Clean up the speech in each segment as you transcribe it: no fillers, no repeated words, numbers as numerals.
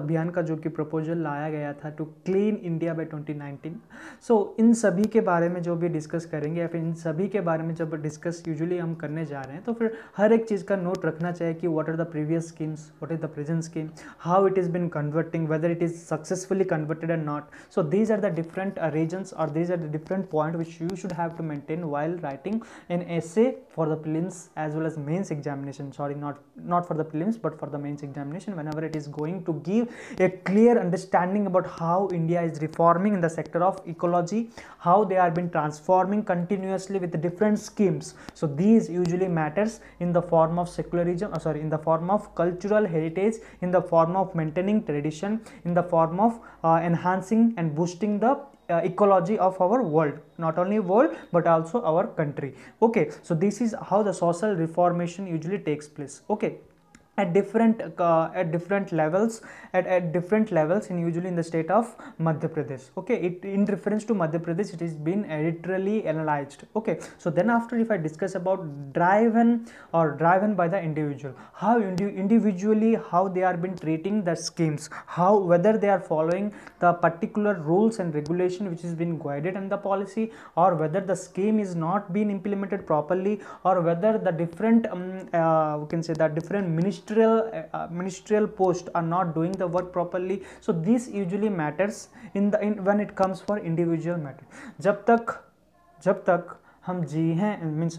अभियान का जो कि प्रपोजल लाया गया था to clean India by 2019। So इन सभी के बारे में जो भी डिस्कस करेंगे या फिर इन सभी के बारे में जब डिस्कस यूजुअली हम करने जा रहे हैं तो फिर हर एक चीज़ का नोट रखना चाहिए कि what are the previous schemes, what is the present scheme, how it is been converting, whether it is successfully converted and not. So these are the different reasons और these are the different point which you should have to maintain while writing an essay for the prelims as well as mains examination. Sorry, not for the prelims but for the mains examination, whenever it is going to give a clear understanding about how India is reforming in the sector of ecology, how they are been transforming continuously with different schemes. So these usually matters in the form of secularism, in the form of cultural heritage, in the form of maintaining tradition, in the form of enhancing and boosting the ecology of our world, not only world but also our country. Okay, so this is how the social reformation usually takes place. Okay, at different levels, at different levels in usually in the state of Madhya Pradesh. Okay, it in reference to Madhya Pradesh, it is been editorially analyzed. Okay, so then after, if I discuss about driven by the individual, how individually how they are been treating the schemes, how whether they are following the particular rules and regulation which is been guided in the policy, or whether the scheme is not being implemented properly, or whether the different we can say that different ministerial posts are not doing the work properly. So this usually matters in when it comes for individual matter. जब तक हम जी हैं, means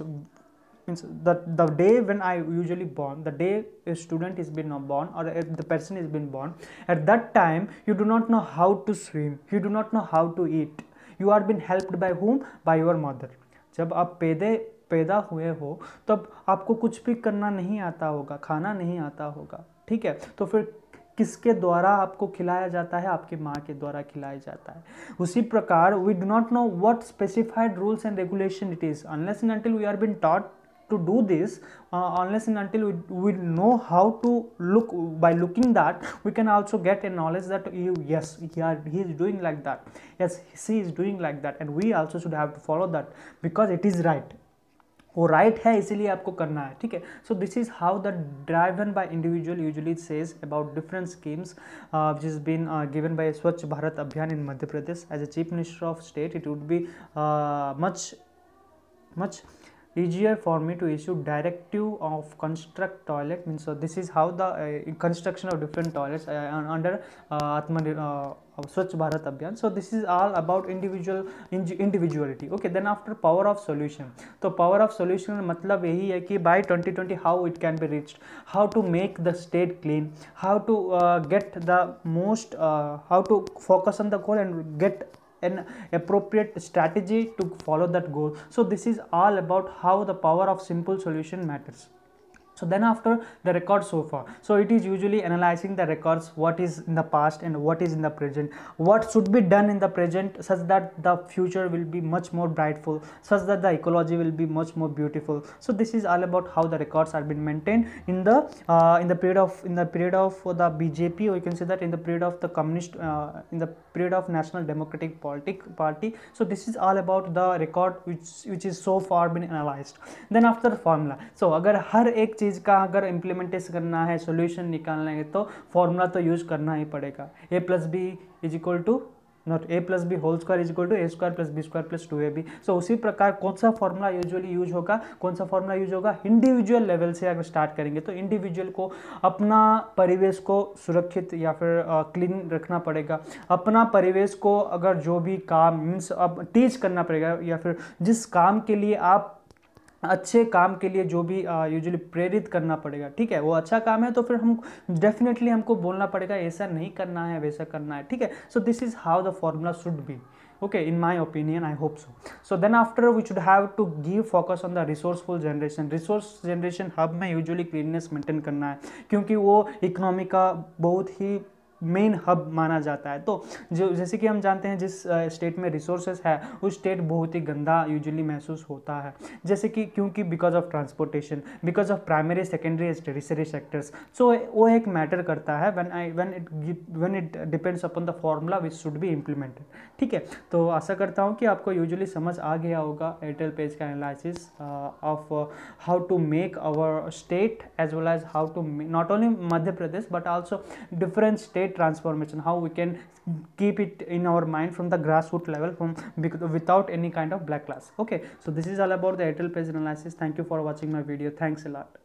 the day when I usually born, the day a student is been born or the person is been born, at that time you do not know how to swim, you do not know how to eat, you are been helped by whom? By your mother. जब आप पैदा हुए हो तब आपको कुछ भी करना नहीं आता होगा, खाना नहीं आता होगा, ठीक है, तो फिर किसके द्वारा आपको खिलाया जाता है? आपकी माँ के द्वारा खिलाया जाता है। उसी प्रकार we do not know what specified rules and regulation it is, unless and until we are been taught to do this, unless and until we know how to look, by looking that we can also get a knowledge that yes, he is doing like that, yes, she is doing like that, and we also should have to follow that because it is right, वो right है इसीलिए आपको करना है, ठीक है। So this is how the driven by individual usually says about different schemes which is been given by Swachh Bharat Abhiyan in Madhya Pradesh. As a chief minister of state it would be much easier for me to issue directive of construct toilet, means so this is how the construction of different toilets under Swachh Bharat Abhiyan. So this is all about individuality. Okay, then after power of solution, तो power of solution मतलब यही है कि by 2020 how it can be reached, how to make the state clean, how to get the most how to focus on the goal and get an appropriate strategy to follow that goal. So this is all about how the power of simple solution matters. So then after the record so far, so it is usually analyzing the records, what is in the past and what is in the present, what should be done in the present such that the future will be much more brightful, such that the ecology will be much more beautiful. So this is all about how the records are been maintained in the period of the BJP, or you can say that in the period of the communist in the period of National Democratic Party. So this is all about the record which is so far been analyzed. Then after the formula, so अगर हर एक चीज़ का अगर implementation करना है, solution निकालना है, तो formula तो यूज करना ही पड़ेगा। a plus B is equal to not a plus B whole square is equal to a square plus B square plus 2ab। So उसी प्रकार कौन सा फॉर्मूला यूजुअली यूज होगा, कौन सा फॉर्मूला यूज होगा? इंडिविजुअल लेवल से अगर स्टार्ट करेंगे तो इंडिविजुअल को अपना परिवेश को सुरक्षित या फिर क्लीन रखना पड़ेगा, अपना परिवेश को अगर जो भी काम मीन्स अब टीच करना पड़ेगा, या फिर जिस काम के लिए आप अच्छे काम के लिए जो भी यूजुअली प्रेरित करना पड़ेगा, ठीक है, वो अच्छा काम है तो फिर हम डेफिनेटली हमको बोलना पड़ेगा ऐसा नहीं करना है, वैसा करना है, ठीक है। So this is how the formula should be, okay, in my opinion, I hope so. So then after we should have to give focus on the resourceful generation. resource generation hub में usually cleanliness maintain करना है, क्योंकि वो economy का बहुत ही main hub माना जाता है। तो जो जैसे कि हम जानते हैं जिस स्टेट में रिसोर्सेज है उस स्टेट बहुत ही गंदा यूजुअली महसूस होता है, जैसे कि क्योंकि because of transportation, because of primary secondary and tertiary sectors. So वो एक मैटर करता है when it depends upon the formula which should be implemented, ठीक है। तो आशा करता हूँ कि आपको यूजुअली समझ आ गया होगा एयरटेल पेज का analysis of how to make our state as well as how to not only Madhya Pradesh but also different state create transformation, how we can keep it in our mind from the grassroots level, from without any kind of backlash. Okay, so this is all about the Airtel price analysis. Thank you for watching my video. Thanks a lot.